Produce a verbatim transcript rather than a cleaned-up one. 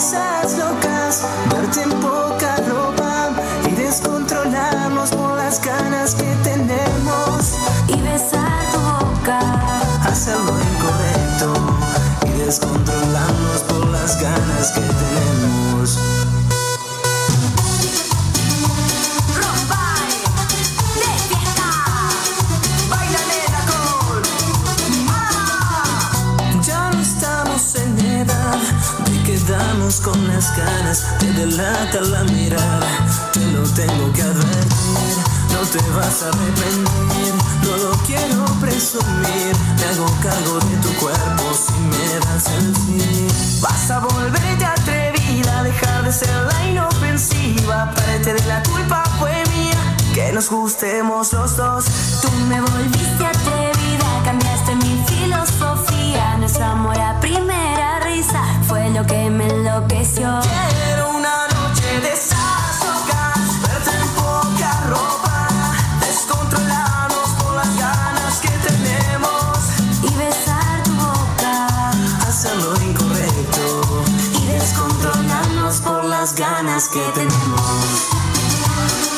esas locas, verte en poca ropa y descontrolarnos por las ganas que tenemos. Y besar tu boca, hacer lo incorrecto y descontrolarnos por las ganas que tenemos. Quedamos con las ganas, te delata la mirada, te lo tengo que advertir, no te vas a arrepentir, no lo quiero presumir, me hago cargo de tu cuerpo si me das el sí. Vas a volverte atrevida, dejar de ser la inofensiva, parte de la culpa fue mía, que nos gustemos los dos. Tú me volviste atrevida, cambiaste mi filosofía, nuestro amor a primera risa fue lo que me enloqueció. Quiero una noche de esas locas, verte en poca ropa, descontrolarnos por las ganas que tenemos. Y besar tu boca, hacer lo incorrecto y descontrolarnos por las ganas que tenemos.